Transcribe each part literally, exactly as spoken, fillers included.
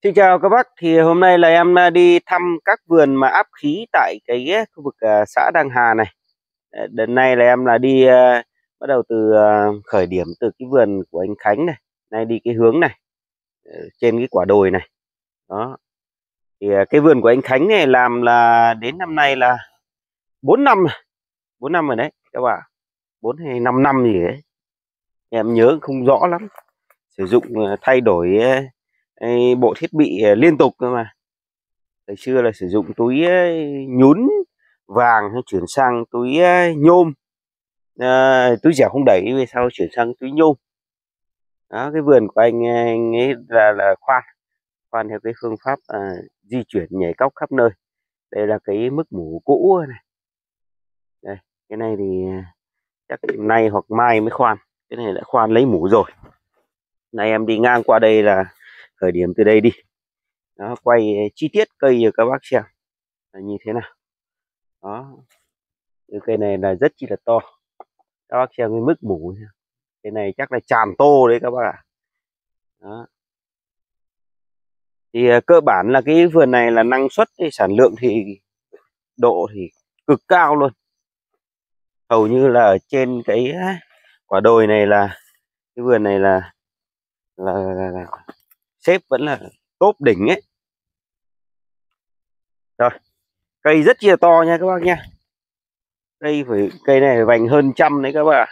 Xin chào các bác, thì hôm nay là em à, đi thăm các vườn mà áp khí tại cái à, khu vực à, xã Đăng Hà này. Ờ, Đợt này là em là đi à, bắt đầu từ à, khởi điểm từ cái vườn của anh Khánh này, nay đi cái hướng này, ờ, trên cái quả đồi này. Đó. Thì à, cái vườn của anh Khánh này làm là đến năm nay là bốn năm rồi, bốn năm rồi đấy các bạn, bốn hay năm năm gì đấy. Em nhớ không rõ lắm. Sử dụng à, thay đổi à, cái bộ thiết bị à, liên tục cơ mà. Ngày xưa là sử dụng túi nhún vàng, hay chuyển sang túi nhôm, à, túi dẻo không đẩy, về sau chuyển sang túi nhôm. Đó, cái vườn của anh, anh ấy là là khoan khoan theo cái phương pháp à, di chuyển nhảy cóc khắp nơi. Đây là cái mức mủ cũ này. Đây, cái này thì chắc nay hoặc mai mới khoan, cái này đã khoan lấy mủ rồi. Nay em đi ngang qua đây là khởi điểm từ đây đi. Đó, quay chi tiết cây cho các bác xem là như thế nào. Đó, cái cây này là rất chi là to, các bác xem cái mức mủ. Cái này chắc là tràn tô đấy các bác ạ. Đó. Thì uh, cơ bản là cái vườn này là năng suất, cái sản lượng thì độ thì cực cao luôn. Hầu như là ở trên cái quả đồi này là cái vườn này là là, là, là xếp vẫn là top đỉnh ấy. Rồi, cây rất chia to nha các bác nha. Cây phải cây này phải vành hơn trăm đấy các bác.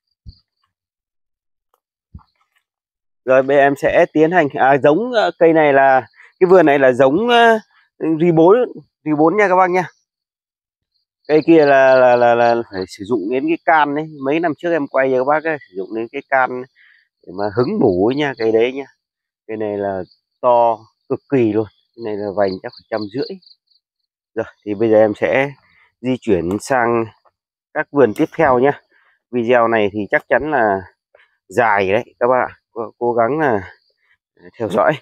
Rồi bây giờ em sẽ tiến hành à, giống uh, cây này là cái vườn này là giống uh, rì bốn rì bốn nha các bác nha. Cây kia là là, là là phải sử dụng đến cái can đấy, mấy năm trước em quay cho các bác ấy, sử dụng đến cái can để mà hứng mủ ấy nha, cây đấy nha. Cây này là to cực kỳ luôn, cái này là vành chắc phải trăm rưỡi. Rồi thì bây giờ em sẽ di chuyển sang các vườn tiếp theo nhá. Video này thì chắc chắn là dài đấy các bạn, cố, cố gắng là theo dõi.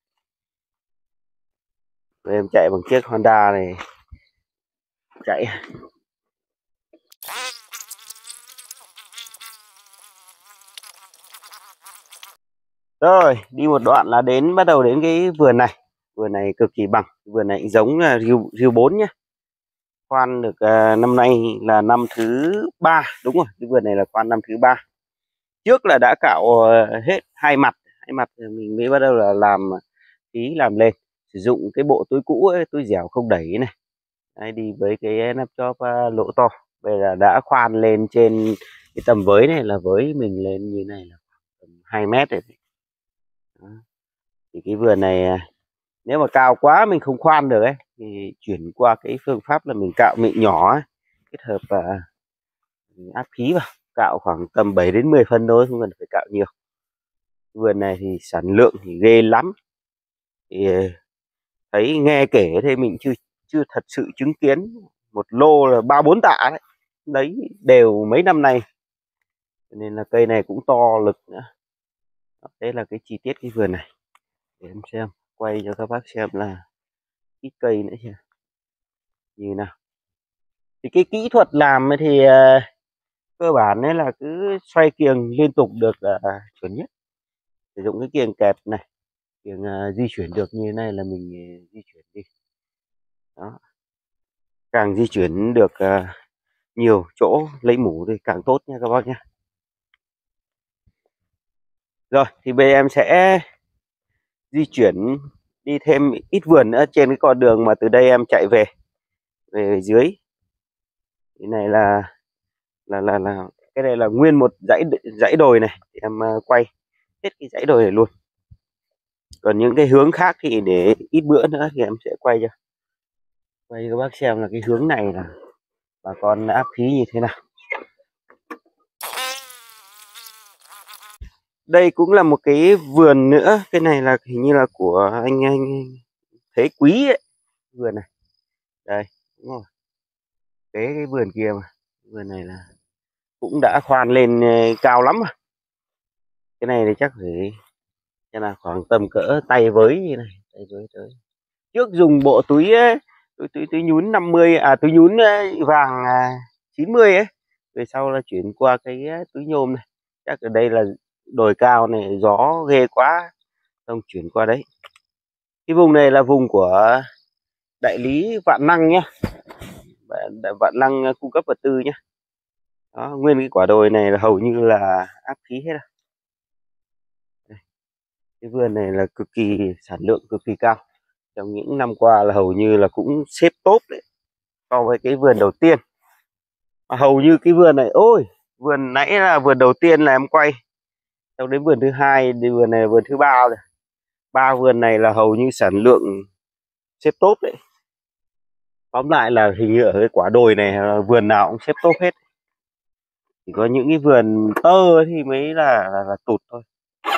Rồi em chạy bằng chiếc Honda này chạy. Rồi đi một đoạn là đến bắt đầu đến cái vườn này. Vườn này cực kỳ bằng, vườn này giống là riu riu bốn nhá. Khoan được uh, năm nay là năm thứ ba, đúng rồi, cái vườn này là khoan năm thứ ba. Trước là đã cạo uh, hết hai mặt, hai mặt mình mới bắt đầu là làm tí làm lên. Sử dụng cái bộ túi cũ ấy, túi dẻo không đẩy này. Đấy, đi với cái nắp chóp uh, lỗ to. Bây giờ đã khoan lên trên cái tầm với này, là với mình lên như này là tầm hai mét rồi. Đó. Thì cái vườn này nếu mà cao quá mình không khoan được ấy thì chuyển qua cái phương pháp là mình cạo mịn nhỏ ấy, kết hợp uh, áp khí vào, cạo khoảng tầm bảy đến mười phân thôi, không cần phải cạo nhiều. Vườn này thì sản lượng thì ghê lắm, thì thấy nghe kể thế mình chưa chưa thật sự chứng kiến. Một lô là ba bốn tạ đấy, đấy đều mấy năm nay, nên là cây này cũng to lực nữa. Đây là cái chi tiết cái vườn này để em xem, quay cho các bác xem là ít cây nữa chưa như nào. Thì cái kỹ thuật làm thì uh, cơ bản đấy là cứ xoay kiềng liên tục được uh, chuẩn nhất. Sử dụng cái kiềng kẹp này, kiềng uh, di chuyển được như thế này là mình uh, di chuyển đi. Đó, càng di chuyển được uh, nhiều chỗ lấy mủ thì càng tốt nha các bác nhé. Rồi thì bây giờ em sẽ di chuyển đi thêm ít vườn nữa trên cái con đường mà từ đây em chạy về về dưới. Cái này là là là là cái này là nguyên một dãy dãy đồi này, thì em uh, quay hết cái dãy đồi này luôn. Còn những cái hướng khác thì để ít bữa nữa thì em sẽ quay cho quay cho các bác xem là cái hướng này là bà con áp khí như thế nào. Đây cũng là một cái vườn nữa, cái này là hình như là của anh anh Thế Quý ấy. Vườn này đây, đúng rồi, cái, cái vườn kia mà, vườn này là cũng đã khoan lên cao lắm rồi. Cái này thì chắc phải cái là khoảng tầm cỡ tay với như này, tay với tới. Trước dùng bộ túi túi túi, túi nhún năm mươi à túi nhún vàng chín mươi ấy, về sau là chuyển qua cái túi nhôm này. Chắc ở đây là đồi cao này gió ghê quá, xong chuyển qua đấy. Cái vùng này là vùng của đại lý Vạn Năng nhé, Vạn Năng cung cấp vật tư nhé. Đó, nguyên cái quả đồi này là hầu như là áp khí hết rồi. Cái vườn này là cực kỳ sản lượng cực kỳ cao, trong những năm qua là hầu như là cũng xếp top đấy so với cái vườn đầu tiên. Mà hầu như cái vườn này, ôi vườn nãy là vườn đầu tiên là em quay, sau đến vườn thứ hai, thì vườn này là vườn thứ ba rồi. Ba vườn này là hầu như sản lượng xếp top đấy. Tóm lại là hình như ở cái quả đồi này vườn nào cũng xếp top hết. Chỉ có những cái vườn tơ thì mới là là, là tụt thôi.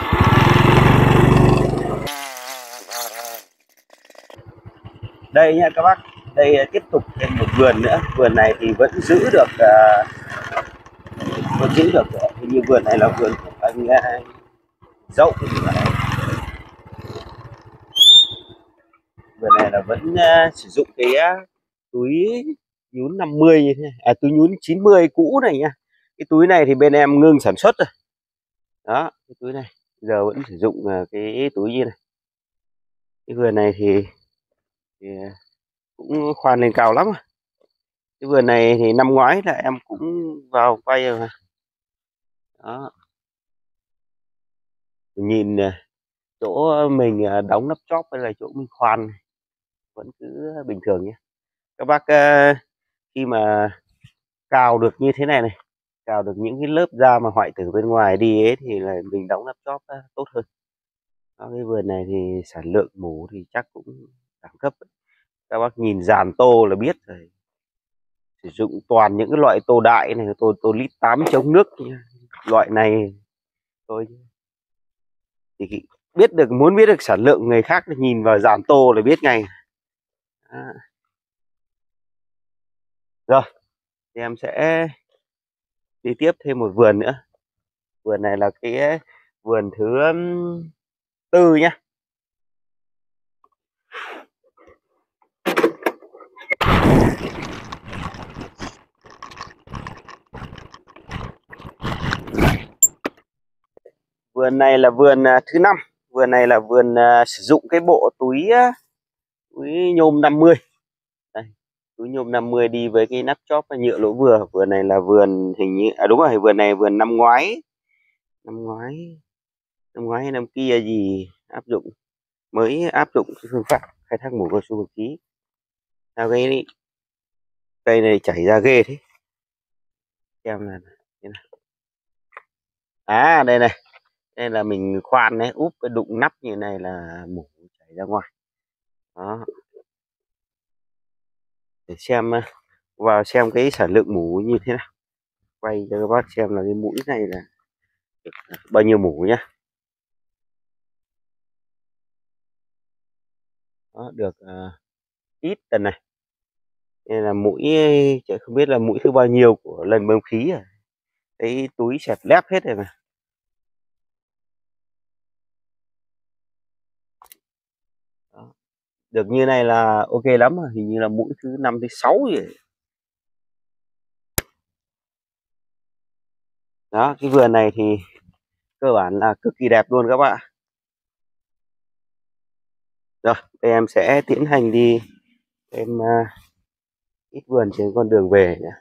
Đây nha các bác, đây tiếp tục thêm một vườn nữa. Vườn này thì vẫn giữ được uh, vẫn giữ được hình như vườn này là vườn của anh uh, Dậu. Vườn này là vẫn uh, sử dụng cái uh, túi nhún năm mươi như thế này, à túi nhún chín mươi cũ này nha. Cái túi này thì bên em ngưng sản xuất rồi. Đó, cái túi này giờ vẫn sử dụng uh, cái túi như này. Cái vườn này thì, thì cũng khoan lên cao lắm rồi. Cái vườn này thì năm ngoái là em cũng vào quay rồi mà. Đó. Nhìn chỗ mình đóng nắp chóp hay là chỗ mình khoan vẫn cứ bình thường nhé. Các bác khi mà cào được như thế này này, cào được những cái lớp da mà hoại tử bên ngoài đi ấy, thì là mình đóng nắp chóp tốt hơn. Đó, cái vườn này thì sản lượng mủ thì chắc cũng đẳng cấp. Các bác nhìn dàn tô là biết rồi. Sử dụng toàn những cái loại tô đại này, tô tô lít tám chống nước loại này thôi. Thì biết được, muốn biết được sản lượng người khác thì nhìn vào dàn tô là biết ngay. À. Rồi thì em sẽ đi tiếp thêm một vườn nữa. Vườn này là cái vườn thứ tư nhá. Vườn này là vườn thứ năm. Vườn này là vườn uh, sử dụng cái bộ túi uh, túi nhôm năm mươi. Đây, túi nhôm năm mươi đi với cái nắp chóp nhựa lỗ vừa. Vườn này là vườn hình như à đúng rồi, vườn này vườn năm ngoái. Năm ngoái năm ngoái hay năm kia gì áp dụng mới áp dụng cái phương pháp khai thác mủ cao su một ký. Sao cái cây này chảy ra ghê thế? Xem là thế nào. À đây này. Đây là mình khoan đấy, úp cái đụng nắp như này là mủ chảy ra ngoài. Đó. Để xem vào xem cái sản lượng mủ như thế nào. Quay cho các bác xem là cái mũi này là bao nhiêu mủ nhá. Đó, được uh, ít tần này. Đây là mũi, không biết là mũi thứ bao nhiêu của lần bơm khí à. Cái túi xẹt lép hết rồi mà. Đó. Được như này là ok lắm rồi, hình như là mũi thứ năm thứ sáu rồi. Đó, cái vườn này thì cơ bản là cực kỳ đẹp luôn các bạn. Rồi, đây em sẽ tiến hành đi em uh, ít vườn trên con đường về nhé.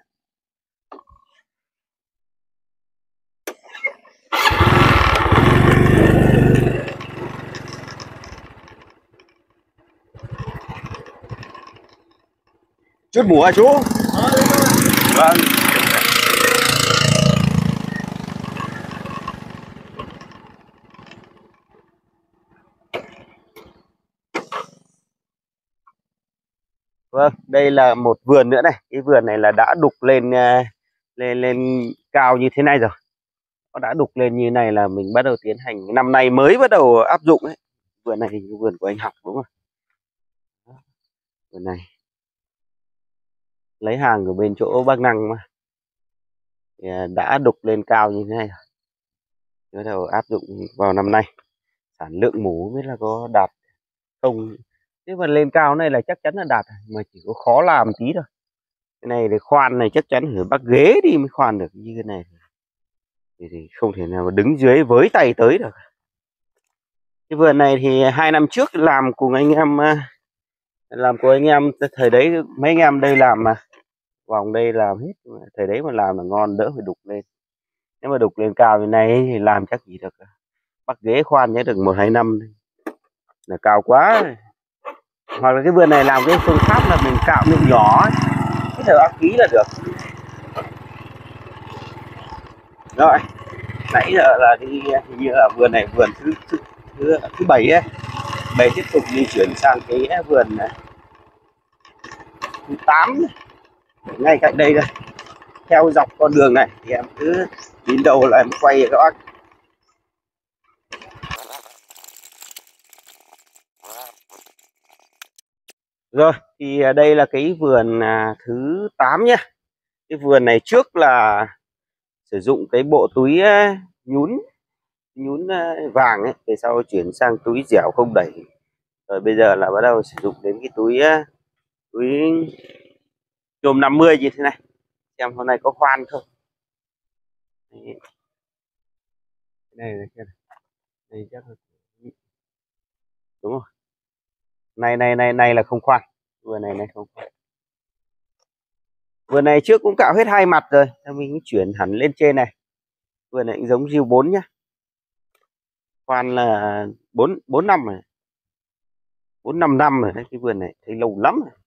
Chút mủ hả chú? Vâng. Vâng, đây là một vườn nữa này. Cái vườn này là đã đục lên lên lên cao như thế này rồi. Nó đã đục lên như này là mình bắt đầu tiến hành năm nay mới bắt đầu áp dụng ấy. Vườn này thì vườn của anh Học đúng không? Vườn này lấy hàng ở bên chỗ Bắc Năng mà. Thì đã đục lên cao như thế này rồi. Bắt đầu áp dụng vào năm nay. Sản lượng mủ mới là có đạt không. Nếu mà lên cao này là chắc chắn là đạt, mà chỉ có khó làm tí thôi. Cái này thì khoan này chắc chắn phải bắt ghế đi mới khoan được, như cái này thì, thì không thể nào mà đứng dưới với tay tới được. Cái vườn này thì hai năm trước làm cùng anh em, làm của anh em thời đấy mấy anh em đây làm mà vòng đây làm hết, thời đấy mà làm là ngon, đỡ phải đục lên. Nếu mà đục lên cao như này thì làm chắc gì được, bắt ghế khoan nhé được một hai năm là cao quá. Hoặc là cái vườn này làm cái phương pháp là mình cạo miệng nhỏ ấy, cái thời ác ký là được. Rồi nãy giờ là đi hình như là vườn này vườn thứ thứ thứ, thứ bảy ấy. Bây tiếp tục di chuyển sang cái vườn này, thứ tám ngay cạnh đây đây, theo dọc con đường này thì em cứ đến đầu là em quay các bác. Rồi thì đây là cái vườn thứ tám nhé. Cái vườn này trước là sử dụng cái bộ túi nhún nhún vàng ấy, về sau chuyển sang túi dẻo không đẩy, rồi bây giờ là bắt đầu sử dụng đến cái túi túi nhôm năm mươi như thế này. Xem hôm nay có khoan không. Đây này, này. Đây chắc là đúng rồi. Này này này này là không khoan, vườn này này không khoan. Vườn này trước cũng cạo hết hai mặt rồi, mình chuyển hẳn lên trên này. Vườn này cũng giống Rio bốn nhá. Khoan là bốn bốn năm rồi, bốn năm năm rồi đấy. Cái vườn này thấy lâu lắm rồi.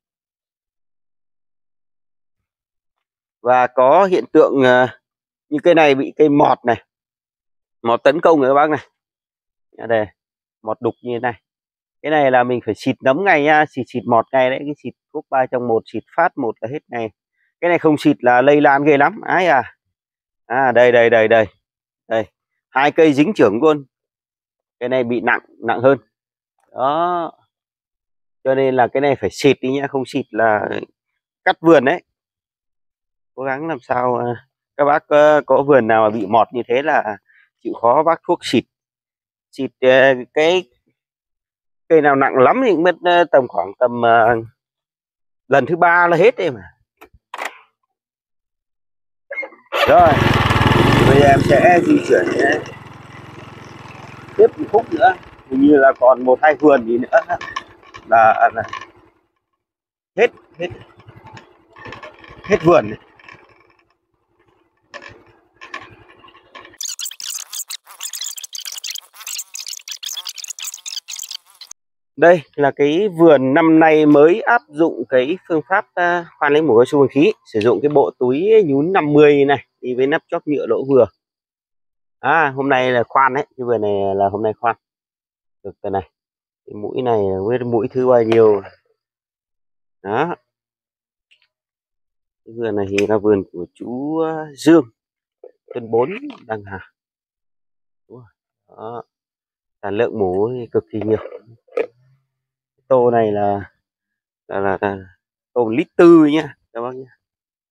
Và có hiện tượng uh, như cây này bị cây mọt này, mọt tấn công rồi các bác này. Ở đây mọt đục như thế này. Cái này là mình phải xịt nấm ngay nha, xịt xịt mọt ngay đấy, cái xịt thuốc ba trong một, xịt phát một là hết ngay. Cái này không xịt là lây lan ghê lắm. Ái à. À đây đây đây đây. Đây, hai cây dính trưởng luôn. Cái này bị nặng nặng hơn. Đó. Cho nên là cái này phải xịt đi nhá, không xịt là cắt vườn đấy. Cố gắng làm sao các bác có, có vườn nào mà bị mọt như thế là chịu khó bác thuốc xịt. Xịt cái cây nào nặng lắm thì mất tầm khoảng tầm uh, lần thứ ba là hết đấy mà. Rồi bây giờ em sẽ di chuyển tiếp một khúc nữa, hình như là còn một hai vườn gì nữa là, là hết hết hết vườn này. Đây là cái vườn năm nay mới áp dụng cái phương pháp uh, khoan lấy mủ cao su bằng khí, sử dụng cái bộ túi nhún năm mươi này đi với nắp chóp nhựa lỗ vừa. À hôm nay là khoan đấy, cái vườn này là hôm nay khoan được cái này. Cái mũi này với mũi thứ bao nhiêu đó. Cái vườn này thì là vườn của chú Dương thôn bốn Đăng Hà. Đó. Sản lượng mủ cực kỳ nhiều. Tô này là là là, là tô lít tư nhá các bác nhá.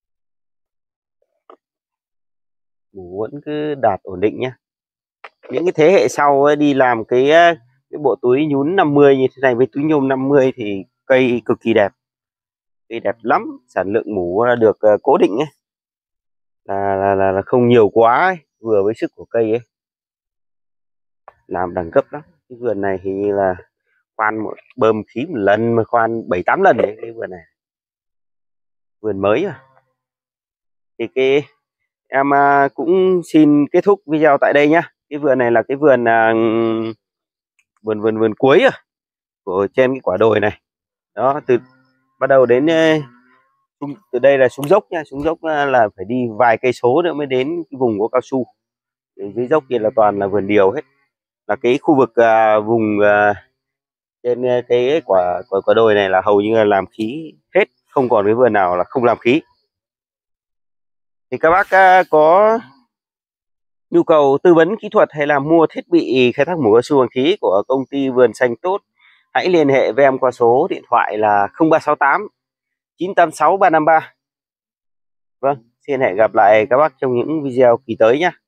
Mủ vẫn cứ đạt ổn định nhá. Những cái thế hệ sau ấy, đi làm cái cái bộ túi nhún năm mươi như thế này với túi nhôm năm mươi thì cây cực kỳ đẹp, cây đẹp lắm. Sản lượng mủ được uh, cố định ấy, là, là, là, là không nhiều quá ấy, vừa với sức của cây ấy, làm đẳng cấp lắm. Cái vườn này thì là khoan một bơm khí một lần mà khoan bảy tám lần đấy. Cái vườn này vườn mới à. Thì cái em uh, cũng xin kết thúc video tại đây nhá. Cái vườn này là cái vườn uh, vườn vườn vườn cuối à, của trên cái quả đồi này. Đó, từ bắt đầu đến uh, từ đây là xuống dốc nha, xuống dốc uh, là phải đi vài cây số nữa mới đến cái vùng có cao su. Dưới dốc kia là toàn là vườn điều hết. Là cái khu vực uh, vùng uh, trên cái quả quả quả đồi này là hầu như là làm khí hết, không còn cái vườn nào là không làm khí. Thì các bác uh, có nhu cầu tư vấn kỹ thuật hay là mua thiết bị khai thác mủ cao su bằng khí của công ty Vườn Xanh Tốt, hãy liên hệ với em qua số điện thoại là không ba sáu tám chín tám sáu ba năm ba. Vâng, xin hẹn gặp lại các bác trong những video kỳ tới nhé.